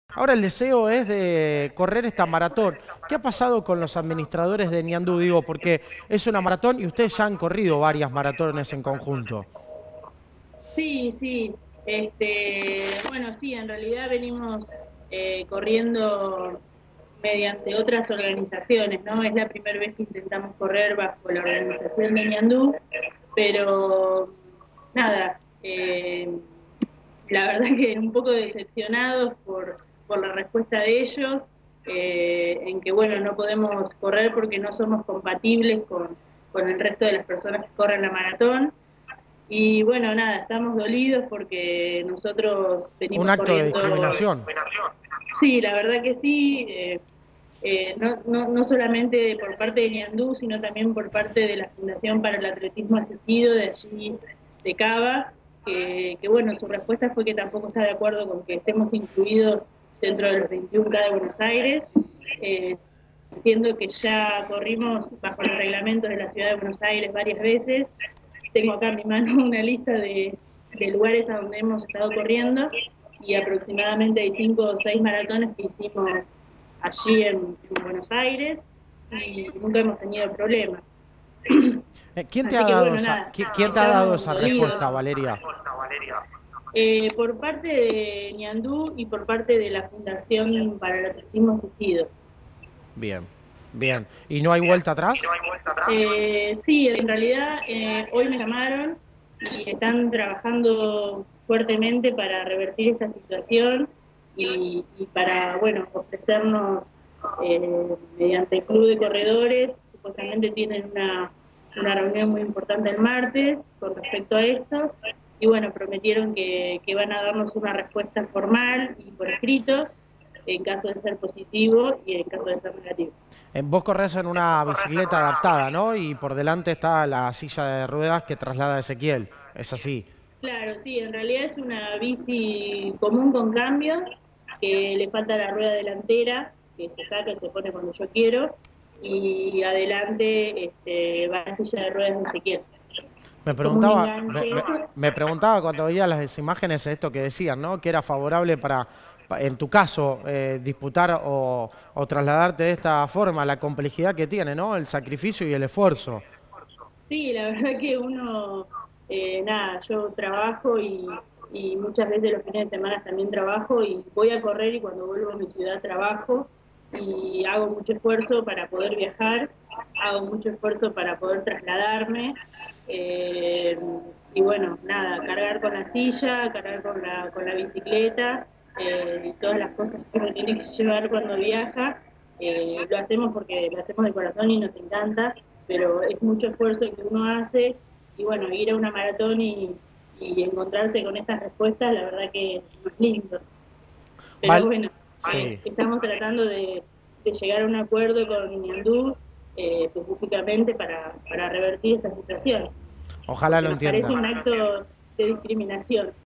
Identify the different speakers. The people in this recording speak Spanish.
Speaker 1: Ahora el deseo es de correr esta maratón. ¿Qué ha pasado con los administradores de Niandú? Digo, porque es una maratón y ustedes ya han corrido varias maratones en conjunto.
Speaker 2: Sí, sí. Bueno, sí, en realidad venimos corriendo mediante otras organizaciones, ¿no? Es la primera vez que intentamos correr bajo la organización de Ñandú, pero nada, la verdad que un poco decepcionados por la respuesta de ellos, en que, bueno, no podemos correr porque no somos compatibles con el resto de las personas que corren la maratón. Y bueno, nada, estamos dolidos porque nosotros
Speaker 1: Un
Speaker 2: venimos
Speaker 1: acto de
Speaker 2: corriendo.
Speaker 1: discriminación.
Speaker 2: Sí, la verdad que sí. No solamente por parte de Niandú, sino también por parte de la Fundación para el Atletismo Asistido de allí de Cava, que bueno, su respuesta fue que tampoco está de acuerdo con que estemos incluidos dentro de los 21K de Buenos Aires, eh, siendo que ya corrimos bajo los reglamentos de la Ciudad de Buenos Aires varias veces. Tengo acá en mi mano una lista de lugares a donde hemos estado corriendo y aproximadamente hay 5 o 6 maratones que hicimos allí en Buenos Aires y nunca hemos tenido problemas.
Speaker 1: ¿Quién te ha
Speaker 2: Así que
Speaker 1: dado
Speaker 2: bueno,
Speaker 1: esa,
Speaker 2: nada,
Speaker 1: quién te ha dado
Speaker 2: estamos
Speaker 1: esa
Speaker 2: dolidos.
Speaker 1: respuesta, Valeria?
Speaker 2: Por parte de Niandú y por parte de la Fundación para el Atletismo Asistido.
Speaker 1: Bien, bien. ¿Y no hay vuelta atrás?
Speaker 2: Sí, en realidad hoy me llamaron y están trabajando fuertemente para revertir esta situación y para, bueno, ofrecernos mediante el Club de Corredores, supuestamente tienen una reunión muy importante el martes con respecto a esto, y bueno, prometieron que van a darnos una respuesta formal y por escrito en caso de ser positivo y en caso de ser negativo.
Speaker 1: Vos corres en una bicicleta adaptada, ¿no? Y por delante está la silla de ruedas que traslada a Ezequiel. Es así.
Speaker 2: Claro, sí, en realidad es una bici común con cambios, que le falta la rueda delantera, que se saca y se pone cuando yo quiero, y adelante va la silla de ruedas de Ezequiel.
Speaker 1: Me
Speaker 2: Es como un
Speaker 1: preguntaba,
Speaker 2: enganche.
Speaker 1: me preguntaba cuando veía las imágenes esto que decían, ¿no? Que era favorable para, en tu caso, disputar o trasladarte de esta forma, la complejidad que tiene, ¿no? El sacrificio y el esfuerzo.
Speaker 2: Sí, la verdad que uno, nada, yo trabajo y muchas veces los fines de semana también trabajo y voy a correr y cuando vuelvo a mi ciudad trabajo y hago mucho esfuerzo para poder viajar, hago mucho esfuerzo para poder trasladarme eh, y bueno, nada, cargar con la silla, cargar con la bicicleta y todas las cosas que uno tiene que llevar cuando viaja. Lo hacemos porque lo hacemos de corazón y nos encanta, pero es mucho esfuerzo que uno hace y bueno, ir a una maratón y encontrarse con estas respuestas, la verdad que es más lindo. Pero
Speaker 1: Val,
Speaker 2: bueno,
Speaker 1: sí.
Speaker 2: estamos tratando de llegar a un acuerdo con Ñandú específicamente para revertir esta situación,
Speaker 1: Ojalá
Speaker 2: porque
Speaker 1: lo
Speaker 2: nos parece
Speaker 1: entiendan.
Speaker 2: un acto de discriminación.